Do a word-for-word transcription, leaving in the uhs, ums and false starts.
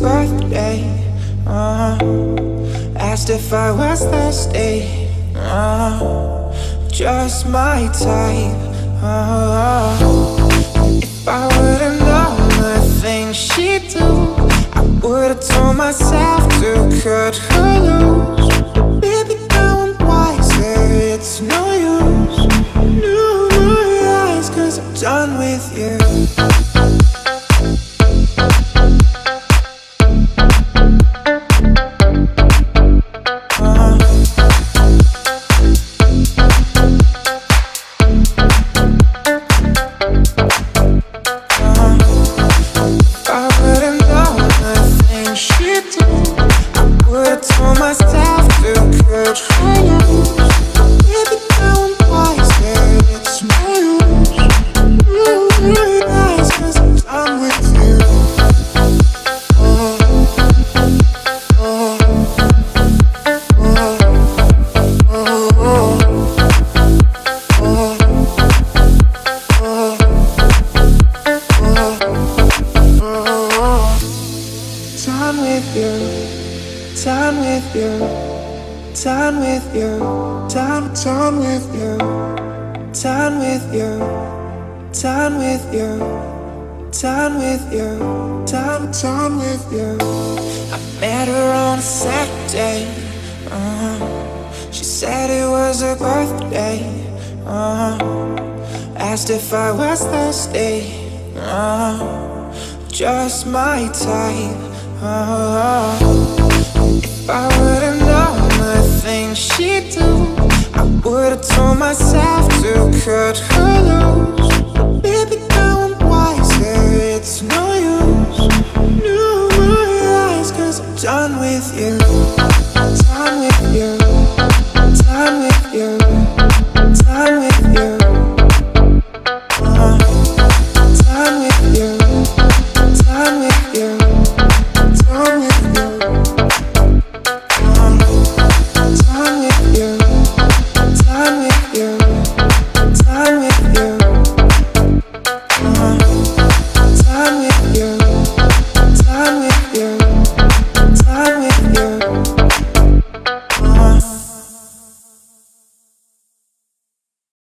birthday. uh, Asked if I was thirsty. uh, Just my type. uh, If I would've known the things she'd do, I would've told myself to cut her loose. But baby, now I'm wiser, it's no use. No more lies, cause I'm done with you. Done with you, done with you, done with you, done, done with you, done with you, done with you, done with you, done, done with you. I met her on a Saturday. uh, She said it was her birthday. uh, Asked if I was thirsty. uh, Just my type. uh, If I would've known the things she'd do, I would've told myself to cut her loose.